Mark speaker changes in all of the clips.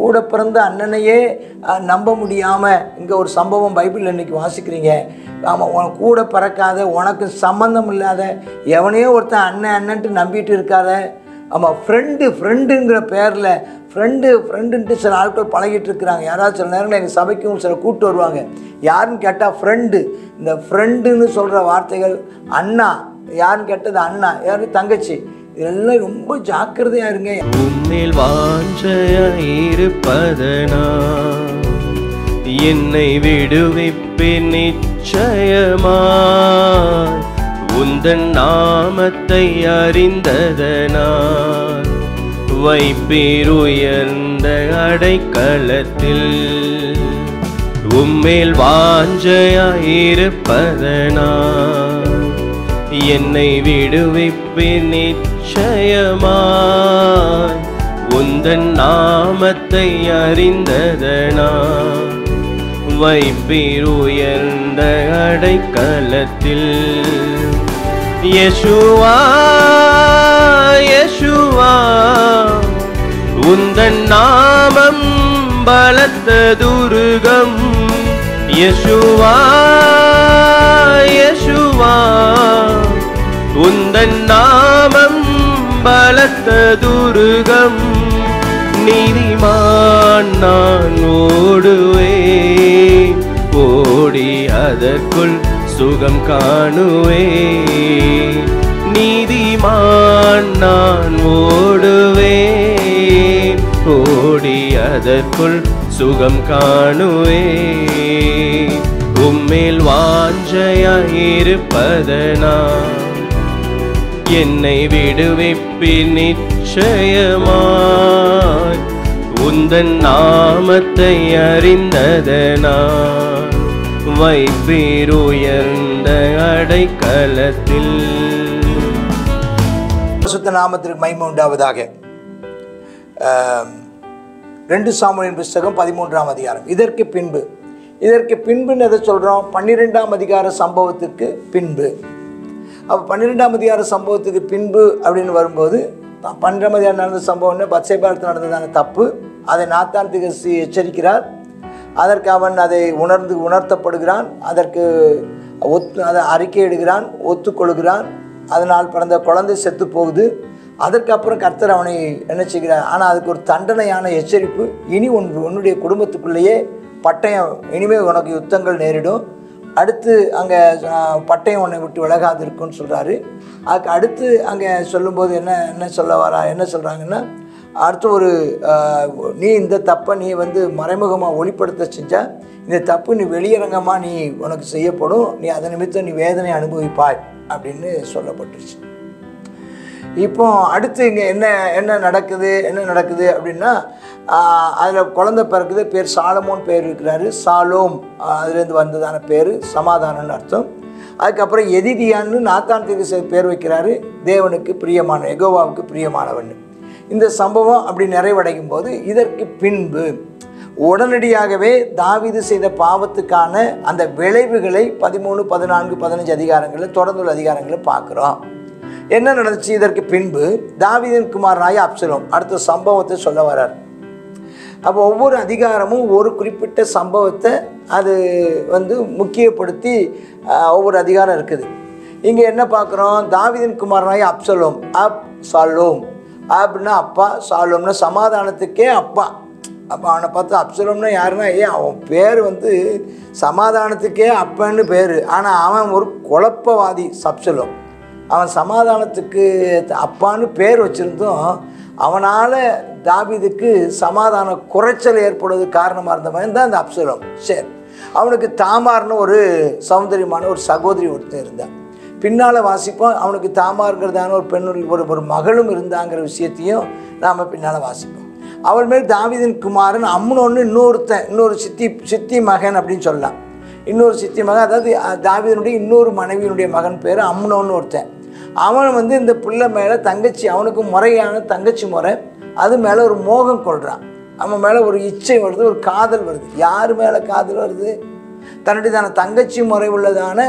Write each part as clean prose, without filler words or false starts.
Speaker 1: கூட பிறந்த அண்ணனையே நம்ப முடியாமல் இங்கே ஒரு சம்பவம் பைபிளில் இன்றைக்கி வாசிக்கிறீங்க. ஆமாம், உனக்கு கூட பிறக்காத, உனக்கு சம்பந்தம் இல்லாத எவனையோ ஒருத்தன் அண்ணன் அண்ணன்ட்டு நம்பிட்டு இருக்காத. ஆமாம், ஃப்ரெண்டுங்கிற பேரில் ஃப்ரெண்டுன்ட்டு சில ஆட்கள் பழகிட்டு இருக்கிறாங்க. யாராவது சில நேரங்களில் எங்கள் சபைக்கும் சில கூட்டு வருவாங்க. யாருன்னு கேட்டால் ஃப்ரெண்டு. இந்த ஃப்ரெண்டுன்னு சொல்கிற வார்த்தைகள் அண்ணா, யாருன்னு கேட்டது அண்ணா, யாரு தங்கச்சி, இதெல்லாம் ரொம்ப ஜாக்கிரதையாக இருங்க.
Speaker 2: உன்னில் வாஞ்சையாயிருப்பதனா என்னை விடுவிப்பேன் நிச்சயமாய், உந்தன் நாமத்தை அறிந்ததனால் வைப்பீர் உயர்ந்த அடைக்கலத்தில். உம்மேல் வாஞ்சையாயிருப்பதனால் என்னை விடுவிப்பேன் நிச்சயமாய், உந்தன் நாமத்தை அறிந்ததனால் வைப்பீர் உயர்ந்த அடைக்கலத்தில். யேசுவா யேசுவா உந்தன் நாமம் பலத்த துருகம். யேசுவா யேசுவா உந்தன் நாமம் பலத்த துருகம். நீதிமான் நான் ஓடுவேன், ஓடி அதற்குள் சுகம் காணுவேன். நீதிமான் நான் ஓடுவேன், ஓடி அதற்குள் சுகம் காணுவேன். உம்மேல் வாஞ்சையாயிருப்பதனால் என்னை விடுவிப்பீர் நிச்சயமாய், உந்தன் நாமத்தை அறிந்ததனால் வைப்பீர் உயர்ந்த அடைக்கலத்தில்.
Speaker 1: பரிசுத்த நாமத்திற்கு மகிமை உண்டாவதாக. 2 சாமுவேலின் புஸ்தகம் 13ஆம் அதிகாரம். இதற்கு பின்புன்னு எதை சொல்கிறோம்? 12ஆம் அதிகார சம்பவத்துக்கு பின்பு. அப்போ 12ஆம் அதிகார சம்பவத்துக்கு பின்பு அப்படின்னு வரும்போது 12ஆம் அதிகாரம் நடந்த சம்பவம்னு பத்சேபாவில் நடந்ததான தப்பு. அதை நாத்தான் தீர்க்கதரிசி எச்சரிக்கிறார். அதற்கு அவன் அதை உணர்த்தப்படுகிறான். அதற்கு அதை அறிக்கையிடுகிறான், ஒத்துக்கொள்கிறான். அதனால் பிறந்த குழந்தை செத்து போகுது. அதற்கப்புறம் கர்த்தர் அவனை என்ன செய்கிறார்? ஆனால் அதுக்கு ஒரு தண்டனையான எச்சரிப்பு. இனி உன்னுடைய குடும்பத்துக்குள்ளேயே பட்டயம், இனிமேல் உனக்கு யுத்தங்கள் நேரிடும். அடுத்து அங்கே பட்டயம் உன்னை விட்டு விலகாது இருக்குன்னு சொல்கிறாரு. அதுக்கு அடுத்து அங்கே சொல்லும்போது என்ன சொல்கிறாங்கன்னா, அடுத்து ஒரு நீ இந்த தப்பை நீ மறைமுகமாக ஒளிப்படுத்த செஞ்சால் இந்த தப்பு நீ வெளியரங்கமாக நீ உனக்கு செய்யப்படும், நீ அதை நிமித்தம் நீ வேதனை அனுபவிப்பாய் அப்படின்னு சொல்லப்பட்டுருச்சு. இப்போ அடுத்து இங்கே என்ன நடக்குது அப்படின்னா, அதில் குழந்தை பிறக்குது. பேர் சாலமோன் பேர் இருக்கிறாரு. சாலோம் அதுலேருந்து வந்ததான பேர் சமாதானம்னு அர்த்தம். அதுக்கப்புறம் எதிதியான்னு நாத்தான் தீர்க்கதரிசி பேர் வைக்கிறாரு. தேவனுக்கு பிரியமான, யெகோவாவுக்கு பிரியமானவன். இந்த சம்பவம் அப்படி நிறைவடையும் போது இதற்கு பின்பு உடனடியாகவே தாவீது செய்த பாவத்துக்கான அந்த விளைவுகளை 13, 14, 15 அதிகாரங்களில் தொடர்ந்துள்ள அதிகாரங்களில் பார்க்குறோம். என்ன நடந்துச்சு? இதற்கு பின்பு தாவீதின் குமாரனாகிய அப்சலோம் அடுத்த சம்பவத்தை சொல்ல வர்றார். அப்போ ஒவ்வொரு அதிகாரமும் ஒரு குறிப்பிட்ட சம்பவத்தை அது முக்கியப்படுத்தி ஒவ்வொரு அதிகாரம் இருக்குது. இங்கே என்ன பார்க்குறோம்? தாவீதின் குமாரனாகிய அப்சலோம், சாலோம், அப்படின்னா அப்பா, சாலோம்னா சமாதானத்துக்கே அப்பா. அப்போ அவனை பார்த்து அப்சலோம்னா யாருன்னா, அவன் பேர் சமாதானத்துக்கே அப்பன்னு பேர். ஆனால் அவன் ஒரு குழப்பவாதி. அப்சலோம் அவன் சமாதானத்துக்கு அப்பான்னு பேர் வச்சுருந்தும் அவனால் தாவீதுக்கு சமாதான குறைச்சல் ஏற்படுவதுக்கு காரணமாக இருந்தவன் தான் இந்த அப்சலோம். சரி, அவனுக்கு தாமார்னு ஒரு சௌந்தரியமான ஒரு சகோதரி ஒருத்தர் இருந்தான். பின்னால் வாசிப்போம். அவனுக்கு தாமார்ங்கிறதான ஒரு பெண், ஒரு மகளும் இருந்தாங்கிற விஷயத்தையும் நாம் பின்னால் வாசிப்போம். அவள் மேல் தாவீதின் குமாரன் அம்னோன்னு இன்னொரு சித்தி மகன் அப்படின்னு சொல்லலாம். இன்னொரு சித்தி மகன், அதாவது தாவீதினுடைய இன்னொரு மனைவியினுடைய மகன் பேர் அம்னோன்னு ஒருத்தன். அவன் இந்த பிள்ளை மேலே தங்கச்சி, அவனுக்கு முறையான தங்கச்சி முறை, அது மேலே ஒரு மோகம் கொள்கிறான். அவன் மேலே ஒரு இச்சை வருது, ஒரு காதல் வருது. யார் மேலே காதல் வருது? தன்னுடைய தங்கச்சி முறை உள்ளதான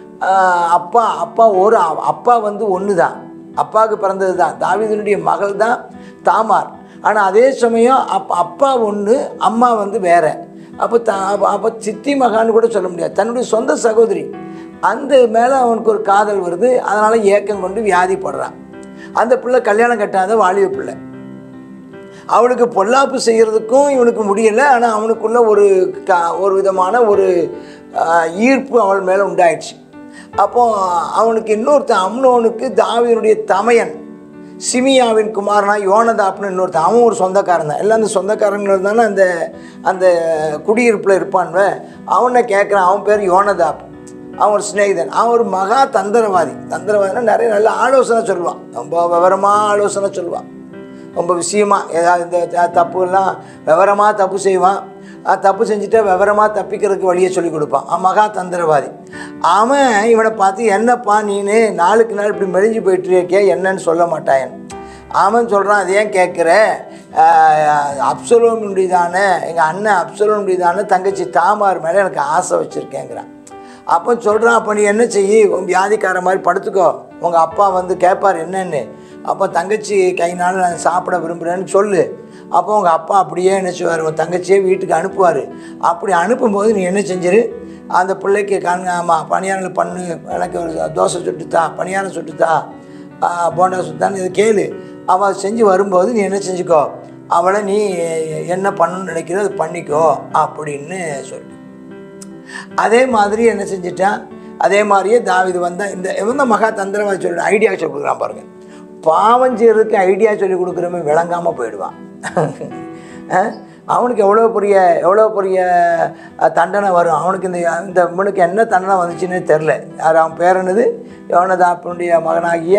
Speaker 1: அப்பா ஒரு அப்பா ஒன்று தான், அப்பாவுக்கு பிறந்தது தான். தாவீதினுடைய மகள் தான் தாமார். ஆனால் அதே சமயம் அப்பா ஒன்று, அம்மா வந்து வேறு. அப்போ சித்தி மகான்னு கூட சொல்ல முடியாது, தன்னுடைய சொந்த சகோதரி. அந்த மேலே அவனுக்கு ஒரு காதல் வருது. அதனால் ஏக்கம் கொண்டு வியாதிப்படுறான். அந்த பிள்ளை கல்யாணம் கட்டாத வாலிப பிள்ளை. அவனுக்கு பொல்லாப்பு செய்கிறதுக்கும் இவனுக்கு முடியலை. ஆனால் அவனுக்குள்ள ஒரு விதமான ஒரு ஈர்ப்பு அவள் மேலே உண்டாயிடுச்சு. அப்போ அவனுக்கு இன்னொருத்தன், அம்னோனுக்கு தாவீதுடைய தமையன் சிமியாவின் குமாரனா யோனதாப்னு இன்னொருத்தன், அவன் ஒரு சொந்தக்காரன் தான். எல்லாம் அந்த சொந்தக்காரங்கள் தானே அந்த குடியிருப்பில் இருப்பான்வ. அவனை கேட்குறான். அவன் பேர் யோனதாப். அவன் ஒரு சிநேகிதன். அவன் ஒரு மகா தந்திரவாதினா நிறைய நல்ல ஆலோசனை சொல்லுவான். ரொம்ப விவரமாக ஆலோசனை சொல்லுவான். ரொம்ப விஷயமாக ஏதாவது இந்த தப்புலாம் விவரமாக தப்பு செய்வான். தப்பு செஞ்சுட்டா விவரமாக தப்பிக்கிறதுக்கு வழியை சொல்லி கொடுப்பான். மகா தந்திரவாதி. அவன் இவனை பார்த்து, என்னப்பா நீனு நாளுக்கு நாள் இப்படி மெலிஞ்சு போயிட்டு இருக்கே, என்னன்னு சொல்ல மாட்டாயன். அவன் சொல்கிறான், அது ஏன் கேட்குற, அப்சலோமுடைய தானே, எங்கள் அண்ணன் அப்சலோமுடைய தானே தங்கச்சி தாமார் மேலே எனக்கு ஆசை வச்சுருக்கேங்கிறான். அப்போ சொல்கிறான், அப்போ நீ என்ன செய்யி, வியாதிக்கார மாதிரி படுத்துக்கோ, உங்கள் அப்பா வந்து கேட்பார் என்னன்னு. அப்போ தங்கச்சி கையினால் நான் சாப்பிட விரும்புகிறேன்னு சொல்லு. அப்போ உங்கள் அப்பா அப்படியே என்ன செய்வார், உன் தங்கச்சியே வீட்டுக்கு அனுப்புவார். அப்படி அனுப்பும்போது நீ என்ன செஞ்சிரு, அந்த பிள்ளைக்கு பணியாரம் பண்ணு, எனக்கு ஒரு தோசை சுட்டுத்தா, பணியாரம் சுட்டுத்தா, போண்டா சுட்டான்னு இது கேளு. அவள் செஞ்சு வரும்போது நீ என்ன செஞ்சுக்கோ, அவளை நீ என்ன பண்ணணும்னு நினைக்கிறோ அது பண்ணிக்கோ அப்படின்னு சொல்லு. அதே மாதிரி என்ன செஞ்சிட்டான், அதே மாதிரியே தாவீது வந்தால் இந்த மகா தந்திரவாதி சொல்லி ஐடியா சொல்லி கொடுக்குறான் பாருங்கள். பாவம் செய்கிறதுக்கு ஐடியா சொல்லி கொடுக்குறவன் விளங்காமல் போயிடுவான். அவனுக்கு எவ்வளோ பெரிய தண்டனை வரும். அவனுக்கு இந்த இவனுக்கு என்ன தண்டனை வந்துச்சுன்னே தெரில. யார் அவன் பேர் என்னது, யோனதாப்புடைய மகனாகிய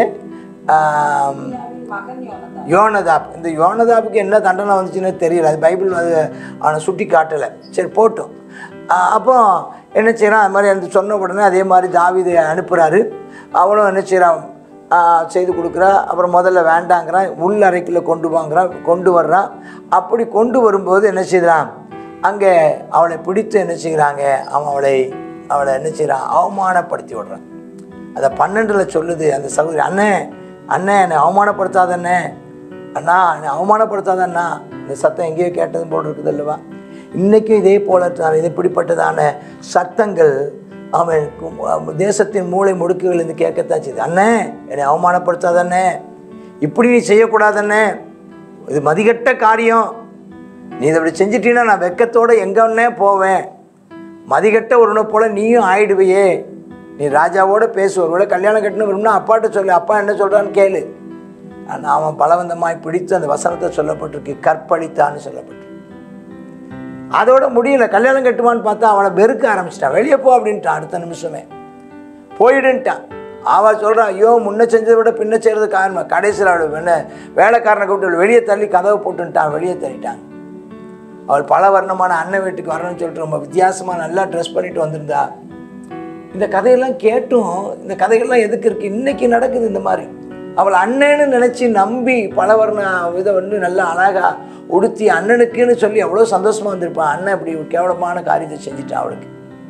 Speaker 1: யோனதாப். இந்த யோனதாப்புக்கு என்ன தண்டனை வந்துச்சுன்னே தெரியல. அது பைபிள் அது அவனை சுட்டி காட்டலை. சரி போட்டோம். அப்போ என்ன செய்கிறான், அது மாதிரி எனக்கு சொன்ன உடனே அதே மாதிரி தாவீதை அனுப்புகிறாரு. அவனும் என்ன செய்கிறான், செய்து கொடுக்குறா. அப்புறம் முதல்ல வேண்டாங்கிறான், உள் அறைக்குள்ளே கொண்டு வர்றான். அப்படி கொண்டு வரும்போது என்ன செய்கிறான், அங்கே அவளை பிடித்து என்ன செய்கிறாங்க, அவளை என்ன செய்கிறான், அவமானப்படுத்தி விடுறான். அதை 12 சொல்லுது அந்த சகோதரி, அண்ணே என்னை அவமானப்படுத்தாதண்ணே, என்னை அவமானப்படுத்தாதண்ணா. இந்த சத்தம் எங்கேயோ கேட்டது போல் இருக்குது அல்லவா. இன்றைக்கும் இதே போல இப்படிப்பட்டதான சத்தங்கள் அவன் தேசத்தின் மூளை முடுக்குகள் இருந்து கேட்கத்தான் செய்யுது. அண்ணே என்னை அவமானப்படுத்தாதண்ணே, இப்படி நீ செய்யக்கூடாதண்ணே, இது மதிகட்ட காரியம், நீ இதை இப்படி செஞ்சிட்டீன்னா நான் வெக்கத்தோடு எங்கன்னே போவேன், மதிகட்ட ஒருனை போல் நீயும் ஆயிடுவையே, நீ ராஜாவோடு பேசுவோம், விட கல்யாணம் கட்டணும் விரும்பினா அப்பாட்ட சொல்லு, அப்பா என்ன சொல்கிறான்னு கேளு. ஆனால் அவன் பலவந்தமாய் பிடித்து அந்த வசனத்தை சொல்லப்பட்டிருக்கு, கற்பழித்தான்னு சொல்லப்பட்டிருக்கு. அதோட முடியல, கல்யாணம் கட்டுவான்னு பார்த்தா அவளை வெறுக்க ஆரம்பிச்சிட்டான். வெளியே போ அப்படின்ட்டான். அடுத்த நிமிஷமே போயிடுன்ட்டான். அவள் சொல்கிறான், ஐயோ முன்ன செஞ்சதை விட பின்ன செய்கிறது காரணம். கடைசியில் அவள் வேலைக்காரனை கூப்பிட்டு வெளியே தள்ளி கதவை போட்டுன்ட்டான், வெளியே தள்ளிட்டான். அவள் பல வர்ணமான அண்ணன் வீட்டுக்கு வரணும்னு சொல்லிட்டு ரொம்ப வித்தியாசமாக நல்லா ட்ரெஸ் பண்ணிட்டு வந்திருந்தா. இந்த கதையெல்லாம் கேட்டும், இந்த கதைகள்லாம் எதுக்கு இருக்குது, இன்றைக்கி நடக்குது இந்த மாதிரி. அவள் அண்ணன்னு நினச்சி நம்பி பல வர்ண இதை நல்லா அழகாக உடுத்தி அண்ணனுக்குன்னு சொல்லி எவ்வளோ சந்தோஷமாக வந்திருப்பான். அண்ணன் இப்படி ஒரு கேவலமான காரியத்தை செஞ்சுட்டான் அவளுக்கு.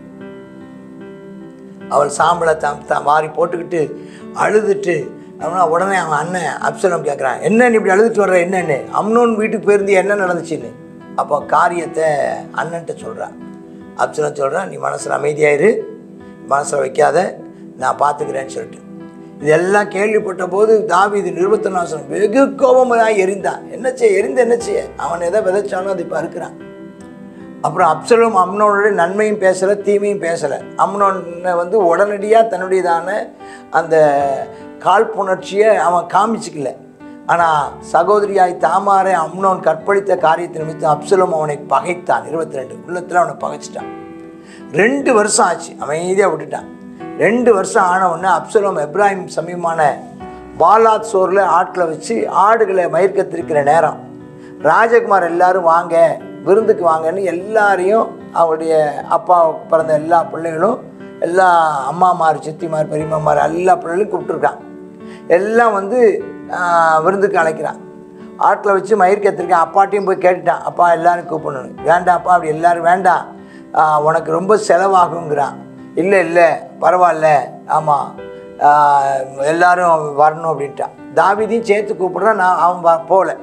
Speaker 1: அவள் சாம்பலை வாரி போட்டுக்கிட்டு அழுதுட்டு உடனே அவன் அண்ணன் அப்சலோம் கேட்குறான், என்ன நீ இப்படி அழுதுட்டு வர்ற, என்னன்னு, அம்னோன் வீட்டுக்கு போயிருந்து என்ன நடந்துச்சுன்னு. அப்போ காரியத்தை அண்ணன்ட்ட சொல்கிறான். அப்சலோம் சொல்கிறான், நீ மனசில் அமைதியாயிரு, மனசில் வைக்காத, நான் பார்த்துக்கிறேன்னு சொல்லிட்டு. இதெல்லாம் கேள்விப்பட்ட போது தாவீது 21 வெகு கோபமாக எரிந்தான். என்ன செய்ய அவன் எதை விதைச்சானோ அது இப்போ இருக்கிறான். அப்புறம் அப்சலோம் அம்னோனுடைய நன்மையும் பேசலை, தீமையும் பேசலை. அம்னோனை உடனடியாக தன்னுடையதான அந்த காழ்ப்புணர்ச்சியை அவன் காமிச்சிக்கல. ஆனால் சகோதரியாய் தாமாரை அம்னோன் கற்பழித்த காரியத்தை நிமித்தம் அப்சலோம் அவனை பகைத்தான். 22 உள்ளத்தில் அவனை பகைச்சிட்டான். 2 வருஷம் ஆச்சு, அமைதியாக விட்டுட்டான். 2 வருஷம் ஆன உடனே அப்சலோம் எப்ராஹிம் சமீபமான பாலாத் சோரில் ஆட்டில் வச்சு ஆடுகளை மயிர்கத்திருக்கிற நேரம், ராஜகுமார் எல்லாரும் வாங்க, விருந்துக்கு வாங்கன்னு எல்லாரையும், அவருடைய அப்பா பிறந்த எல்லா பிள்ளைகளும், எல்லா அம்மாமார், சித்திமார், பெரியம்மார் எல்லா பிள்ளைகளும் கூப்பிட்டுருக்கான். எல்லாம் விருந்துக்கு அழைக்கிறான். ஆட்டில் வச்சு மயிர்கத்திருக்கேன். அப்பாட்டையும் போய் கேட்டுட்டான், அப்பா எல்லாரும் கூப்பிடணும். வேண்டாம்ப்பா, அப்படி எல்லோரும் வேண்டாம், உனக்கு ரொம்ப செலவாகுங்கிறான். இல்லை பரவாயில்ல, ஆமாம் எல்லோரும் வரணும் அப்படின்ட்டான். தாவீதையும் சேர்த்து கூப்பிட்றான். அவன் போகல.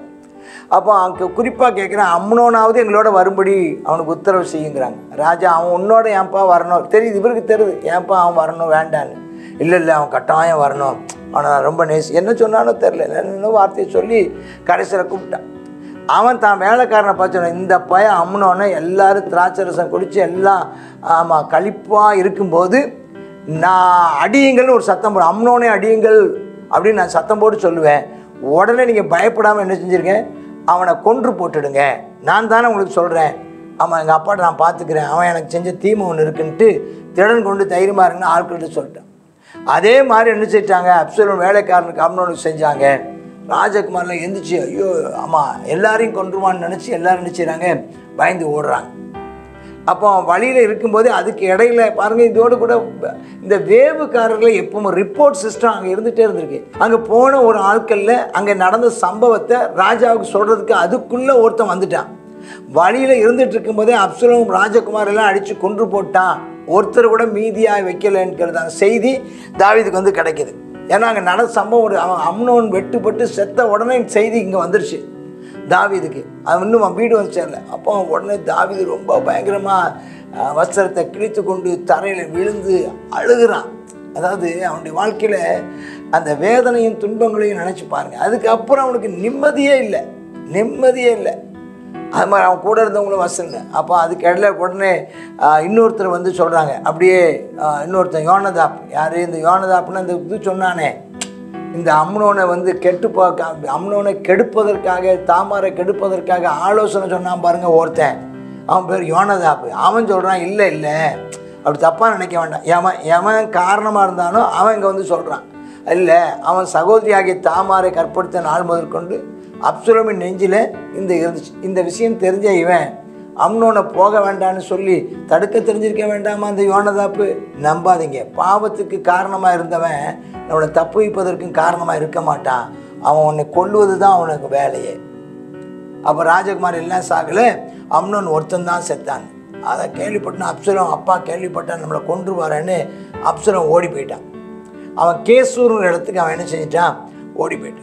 Speaker 1: அப்போ அங்கே குறிப்பாக கேட்குறேன், அம்னோனாவது எங்களோட வரும்படி அவனுக்கு உத்தரவு செய்யுங்கிறாங்க. ராஜா அவன் உன்னோட ஏன்ப்பா வரணும், தெரியுது இவருக்கு தெரியுது ஏன்ப்பா அவன் வரணும் வேண்டான்னு. இல்லை அவன் கட்டாயம் வரணும், அவனை ரொம்ப என்ன சொன்னானோ தெரில, என்ன வார்த்தையை சொல்லி கடைசியில் கூப்பிட்டான். அவன் தான் வேலைக்காரனை பார்த்து, இந்த பையன் அம்னோன்னு எல்லாரும் திராட்சை ரசம் குடித்து எல்லாம் ஆமாம் கழிப்பாக இருக்கும்போது நான் அடியுங்கள்னு ஒரு சத்தம் போடுவேன், அம்னோனே அடியுங்கள் அப்படின்னு நான் சத்தம் போட்டு சொல்லுவேன். உடனே நீங்கள் பயப்படாமல் என்ன செஞ்சுருக்கேன், அவனை கொன்று போட்டுடுங்க, நான் தானே உங்களுக்கு சொல்கிறேன், ஆமாம் எங்கள் அப்பாட்ட நான் பார்த்துக்கிறேன், அவன் எனக்கு செஞ்ச தீமை ஒன்று இருக்குன்ட்டு திடன் கொண்டு தைரியமாக இருக்குன்னு ஆட்கள்கிட்ட சொல்லிட்டேன். அதே மாதிரி என்ன செஞ்சாங்க, அப்சலோம் வேலைக்காரனுக்கு அம்னோனுக்கு செஞ்சாங்க. ராஜகுமாரில் எந்திரிச்சு ஐயோ ஆமாம் எல்லாரையும் கொன்றுவான்னு நினச்சி எல்லோரும் நினச்சிடுறாங்க, பயந்து ஓடுறாங்க. அப்போ வழியில் இருக்கும்போது அதுக்கு இடையில பாருங்கள், இதோடு கூட இந்த வேவுக்காரர்களை எப்பவும் ரிப்போர்ட் சிஸ்டம் அங்கே இருந்துகிட்டே இருந்திருக்கு. அங்கே போன ஒரு ஆட்களில் அங்கே நடந்த சம்பவத்தை ராஜாவுக்கு சொல்கிறதுக்கு அதுக்குள்ளே ஒருத்தன் வந்துட்டான். வழியில் இருந்துகிட்டு இருக்கும்போதே அப்சலோம் ராஜகுமார் எல்லாம் அடித்து கொன்று போட்டான், ஒருத்தர் கூட மீதியாக வைக்கலைங்கிறதான செய்தி தாவீதுக்கு வந்து கிடைக்கிது. ஏன்னா அங்கே நடந்த சம்பவம் ஒரு அம்னோன் வெட்டுப்பட்டு செத்த உடனே செய்தி இங்கே வந்துருச்சு தாவீதுக்கு. அவன் இன்னும் வீடு வந்து சேரல. அப்போ உடனே தாவீது ரொம்ப பயங்கரமாக வஸ்திரத்தை கிழித்து கொண்டு தரையில் விழுந்து அழுகிறான். அதாவது அவனுடைய வாழ்க்கையில் அந்த வேதனையும் துன்பங்களையும் நினச்சி பாருங்கள். அதுக்கப்புறம் அவனுக்கு நிம்மதியே இல்லை. அது மாதிரி அவன் கூட இருந்தவங்களும் வசங்க. அப்போ அதுக்கு இடையில உடனே இன்னொருத்தர் வந்து சொல்கிறாங்க, அப்படியே இன்னொருத்தர் யோனதாப். யார் இந்த யோனதாப்னு அந்த இது சொன்னானே, இந்த அம்னோனை வந்து அம்னோனை கெடுப்பதற்காக, தாமாரை கெடுப்பதற்காக ஆலோசனை சொன்னான் பாருங்கள் ஒருத்தன், அவன் பேர் யோனதாப். அவன் சொல்கிறான், இல்லை அப்படி தப்பாக நினைக்க வேண்டாம், எவன் காரணமாக இருந்தானோ அவன் இங்கே வந்து சொல்கிறான், இல்லை அவன் சகோதரியாகிய தாமாரை கற்படுத்த நாள் முதற்கொண்டு அப்சலோமின் நெஞ்சில் இருந்துச்சு. இந்த விஷயம் தெரிஞ்ச இவன் அம்னோனை போக வேண்டான்னு சொல்லி தடுக்க தெரிஞ்சிருக்க வேண்டாமா அந்த யோனதாப்பு? நம்பாதீங்க, பாவத்துக்கு காரணமாக இருந்தவன் நம்மளை தப்பு வைப்பதற்கும் காரணமாக இருக்க மாட்டான். அவன் உன்னை கொல்லுவது தான் அவனுக்கு வேலையே. அப்போ ராஜகுமார் எல்லாம் சாகலை, அம்னோன் ஒருத்தன் தான் செத்தான். அதை கேள்விப்பட்டான் அப்சலோம். அப்பா கேள்விப்பட்டான் நம்மளை கொன்றுவாரன்னு அப்சலோம் ஓடி போயிட்டான். அவன் கேசூர் இடத்துக்கு அவன் என்ன செஞ்சிட்டான், ஓடி போயிட்டான்.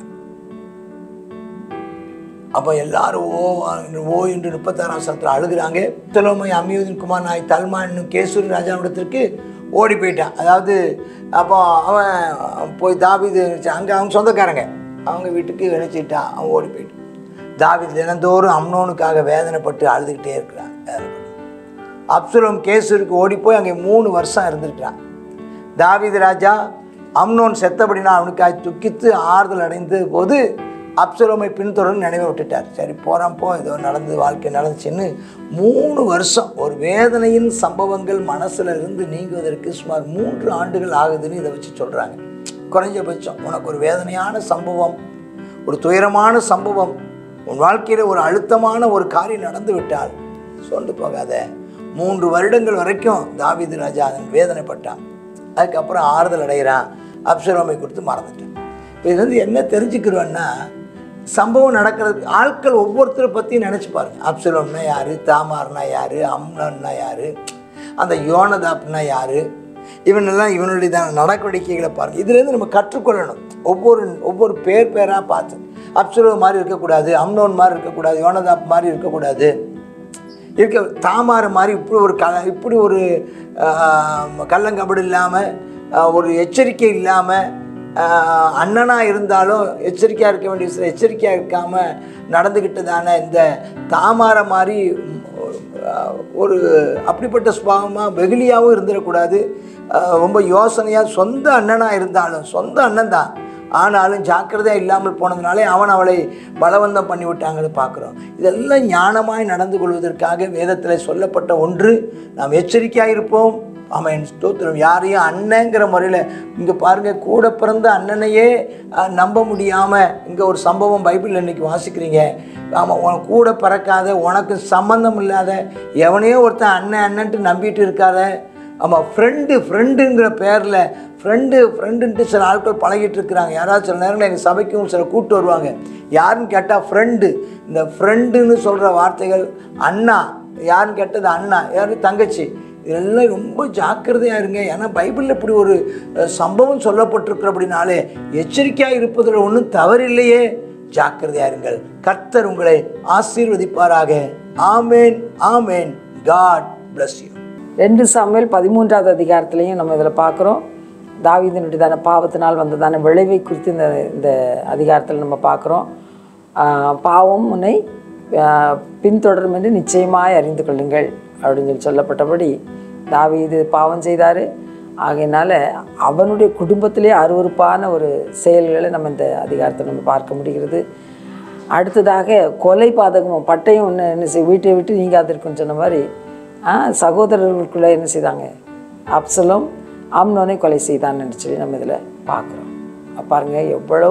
Speaker 1: அப்போ எல்லாரும் ஓ என்று 36ஆம் வசனத்தில் அழுகிறாங்க. அப்சலோமை அம்மியூதின் குமார் நாய் தல்மா என்னும் கேசூரி ராஜாவிடத்திற்கு ஓடி போயிட்டான். அதாவது அப்போ அவன் போய் தாவீது அங்கே அவங்க சொந்தக்காரங்க அவங்க வீட்டுக்கு நினைச்சிட்டான், அவன் ஓடி போயிட்டான். தாவீது தினந்தோறும் அம்னோனுக்காக வேதனைப்பட்டு அழுதுகிட்டே இருக்கிறான். அப்சலோம் கேசூருக்கு ஓடி போய் அங்கே 3 வருஷம் இருந்திருக்கிறான். தாவீது ராஜா அம்னோன் செத்தபடினா அவனுக்காக துக்கித்து ஆறுதல் அடைந்த போது அப்சலோமை பின்தொடர்ந்து நினைவை விட்டுட்டார். சரி போகிறான் போ, ஏதோ நடந்து வாழ்க்கை நடந்துச்சுன்னு 3 வருஷம் ஒரு வேதனையின் சம்பவங்கள் மனசில் இருந்து நீங்குவதற்கு சுமார் 3 ஆண்டுகள் ஆகுதுன்னு இதை வச்சு சொல்கிறாங்க. குறைஞ்சபட்சம் உனக்கு ஒரு வேதனையான சம்பவம், ஒரு துயரமான சம்பவம், உன் வாழ்க்கையில் ஒரு அழுத்தமான ஒரு காரியம் நடந்து விட்டால் சொண்டு போகாத. 3 வருடங்கள் வரைக்கும் தாவீது ராஜா அதன் வேதனைப்பட்டான். அதுக்கப்புறம் ஆறுதல் அடைகிறான், அப்சலோமை கொடுத்து மறந்துட்டான். இப்போ இது வந்து என்ன தெரிஞ்சுக்கிறோன்னா, சம்பவம் நடக்கிறது ஆட்கள் ஒவ்வொருத்தரை பற்றியும் நினச்சி பாருங்கள். அப்சலோம்னா யார், தாமார்னா யார், அம்னோன்னா யார், அந்த யோனதாப்னா யார், இவனுடைய நடவடிக்கைகளை பாருங்கள். இதுலேருந்து நம்ம கற்றுக்கொள்ளணும். ஒவ்வொரு பேராக பார்த்து அப்சலோம் மாதிரி இருக்கக்கூடாது, அம்னோன் மாதிரி இருக்கக்கூடாது, யோனதாப் மாதிரி இருக்கக்கூடாது, தாமார் மாதிரி இப்படி ஒரு கள்ளங்கபடு இல்லாமல், ஒரு எச்சரிக்கை இல்லாமல், அண்ணனாக இருந்தாலும் எச்சரிக்கையாக இருக்க வேண்டிய விஷயம் எச்சரிக்கையாக இருக்காமல் நடந்துக்கிட்டதான இந்த தாமாரை மாதிரி ஒரு அப்படிப்பட்ட சுபாவமாக வெகுளியாகவும் இருந்துடக்கூடாது. ரொம்ப யோசனையாக சொந்த அண்ணனாக இருந்தாலும், சொந்த அண்ணன் தான் ஆனாலும் ஜாக்கிரதையாக இல்லாமல் போனதுனாலே அவளை பலவந்தம் பண்ணி விட்டாங்கன்னு பார்க்குறோம். இதெல்லாம் ஞானமாய் நடந்து கொள்வதற்காக வேதத்தில் சொல்லப்பட்ட ஒன்று. நாம் எச்சரிக்கையாக இருப்போம். ஆமாம், ஸ்தோத்திரம். யாரையும் அண்ணங்கிற முறையில் இங்கே பாருங்கள், கூட பிறந்த அண்ணனையே நம்ப முடியாமல் இங்கே ஒரு சம்பவம் பைபிளில் இன்றைக்கி வாசிக்கிறீங்க. ஆமாம், உனக்கு கூட பிறக்காத, உனக்கு சம்பந்தம் இல்லாத எவனையோ ஒருத்தன் அண்ணன்ட்டு நம்பிட்டு இருக்காத. ஆமாம், ஃப்ரெண்டுங்கிற பேரில் ஃப்ரெண்டுன்ட்டு சில ஆட்கள் பழகிட்டு இருக்கிறாங்க. யாராவது சில நேரங்களில் எங்கள் சபைக்கும் சில கூப்பிட்டு வருவாங்க. யாருன்னு கேட்டால் ஃப்ரெண்டு. இந்த ஃப்ரெண்டுன்னு சொல்கிற வார்த்தைகள் அண்ணா, யாருன்னு கேட்டது அண்ணா, யாரும் தங்கச்சி, இதெல்லாம் ரொம்ப ஜாக்கிரதையாக இருங்க. ஏன்னா பைபிளில் இப்படி ஒரு சம்பவம் சொல்லப்பட்டிருக்கிற அப்படின்னாலே எச்சரிக்கையாக இருப்பதில் ஒன்றும் தவறில்லையே. ஜாக்கிரதையா இருங்கள். கர்த்தர் உங்களை ஆசீர்வதிப்பாராக. ஆமேன், ஆமேன். God bless you.
Speaker 3: 2 சாமுவேல் 13வது அதிகாரத்திலையும் நம்ம இதில் பார்க்குறோம். தாவீதினுடையதான பாவத்தினால் வந்ததான விளைவை குறித்து இந்த அதிகாரத்தில் நம்ம பார்க்குறோம். பாவம் உன்னை பின்தொடரும் என்று நிச்சயமாய் அறிந்து கொள்ளுங்கள் அப்படின்னு சொல்லப்பட்டபடி தாவீது பாவம் செய்தார். ஆகையினால அவனுடைய குடும்பத்திலே அருவருப்பான ஒரு செயல்களை நம்ம இந்த அதிகாரத்தை நம்ம பார்க்க முடிகிறது. அடுத்ததாக கொலை பாதகமும் பட்டையும் ஒன்று என்ன செய்ய வீட்டை விட்டு நீங்காதிருக்குன்னு சொன்ன மாதிரி சகோதரர்களுக்குள்ளே என்ன செய்தாங்க, அப்சலோம் ஆம்னோனை கொலை செய்தான்னு சொல்லி நம்ம இதில் பார்க்குறோம். பாருங்கள் எவ்வளோ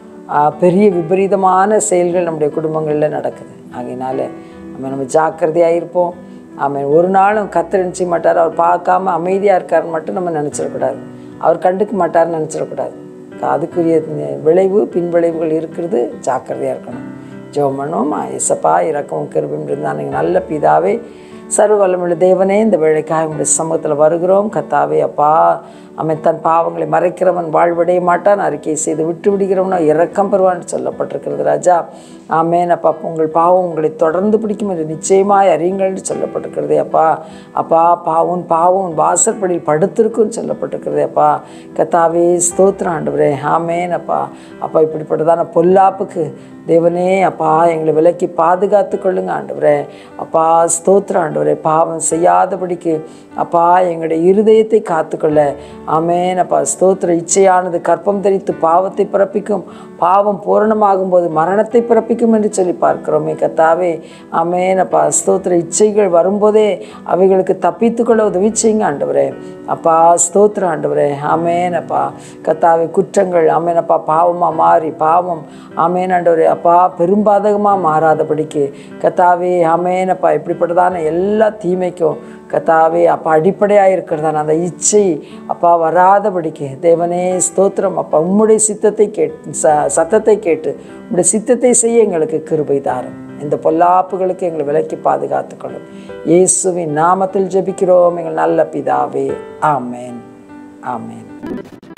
Speaker 3: பெரிய விபரீதமான செயல்கள் நம்முடைய குடும்பங்களில் நடக்குது. ஆகையினால நம்ம ஜாக்கிரதையாக இருப்போம். ஒரு நாளும் கர்த்தர் நினைச்ச மாட்டார், அவர் பார்க்காம அமைதியாக இருக்காருன்னு மட்டும் நம்ம நினச்சிடக்கூடாது, அவர் கண்டுக்க மாட்டார்னு நினச்சிடக்கூடாது. அதுக்குரிய விளைவு பின்விளைவுகள் இருக்கிறது, ஜாக்கிரதையாக இருக்கணும். ஜெபம் பண்ணுவோம். இயேசப்பா இரக்கமும் கிருபையும் இருந்தால் நல்ல பிதாவே, சர்வ வல்லமையுள்ள தேவனே, இந்த வேளைக்காக உங்களுடைய சமூகத்தில் வருகிறோம். கர்த்தாவே அப்பா, அவன் தன் பாவங்களை மறைக்கிறவன் வாழ்வடைய மாட்டான், அறிக்கை செய்து விட்டு விடுகிறவனோ இரக்கம் பெறுவான்னு சொல்லப்பட்டிருக்கிறது ராஜா. ஆமேன் அப்பா. உங்கள் பாவம் உங்களை தொடர்ந்து பிடிக்கும் என்று நிச்சயமாய் அறியுங்கள் என்று சொல்லப்பட்டிருக்கிறதே அப்பா. அப்பா பாவம் வாசற்படியில் படுத்திருக்குன்னு சொல்லப்பட்டிருக்கிறதே அப்பா. கர்த்தாவே ஸ்தோத்திரம் ஆண்டவரே. ஆமேன் அப்பா. அப்பா இப்படிப்பட்டதான பொல்லாப்புக்கு தேவனே அப்பா எங்களை விலக்கி பாதுகாத்து கொள்ளுங்க ஆண்டவரே. அப்பா ஸ்தோத்திரம் ஆண்டவரே. பாவம் செய்யாதபடிக்கு அப்பா எங்களுடைய இருதயத்தை காத்துக்கொள்ள. ஆமேன் அப்பா. ஸ்தோத்திர. இச்சையானது கற்பம் தரித்து பாவத்தை பிறப்பிக்கும், பாவம் பூரணமாகும் போது மரணத்தை பிறப்பிக்கும் என்று சொல்லி பார்க்கிறோமே கர்த்தாவே. ஆமேன் அப்பா. ஸ்தோத்திர. இச்சைகள் வரும்போதே அவைகளுக்கு தப்பித்துக்கொள்ள உதவி செய்யுங்க ஆண்டவரே. அப்பா ஸ்தோத்திர ஆண்டவரே. ஆமேன் அப்பா. கர்த்தாவே குற்றங்கள் ஆமேன் அப்பா பாவமாக மாறி பாவம் ஆமேன் ஆண்டவரே அப்பா பெரும்பாதகமாக மாறாதபடிக்கு கர்த்தாவே ஆமேன் அப்பா. இப்படிப்பட்டதான எல்லா தீமைக்கும் கர்த்தாவே அப்பா அடிப்படையாக இருக்கிறதான அந்த இச்சை அப்பா வராதபடிக்கு தேவனே ஸ்தோத்திரம் அப்பா. உம்முடைய சித்தத்தை சத்தத்தை கேட்டு உம்முடைய சித்தத்தை செய்ய எங்களுக்கு கிருபை தாரும். இந்த பொல்லாப்புகளுக்கு எங்களை விலக்கி பாதுகாத்துக்கொள்ளும். இயேசுவின் நாமத்தில் ஜெபிக்கிறோம் எங்கள் நல்ல பிதாவே. ஆமேன், ஆமேன்.